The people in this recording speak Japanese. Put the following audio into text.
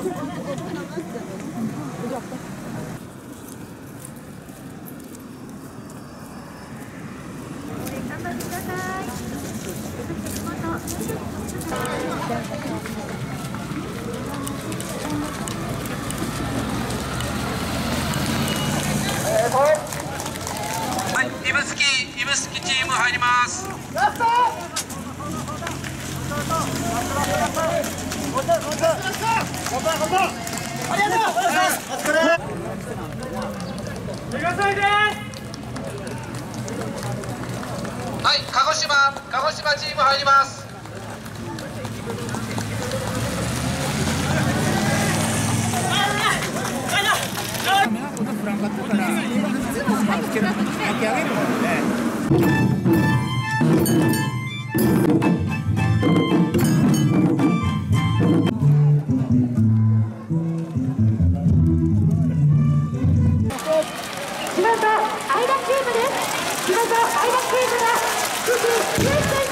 はい、指宿チーム入ります。ラスト。ありがとう。お疲れ。はい、鹿児島チーム入ります。 フランカットから巻き上げるもんね。 地元相田チームです。地元相田チームが9分9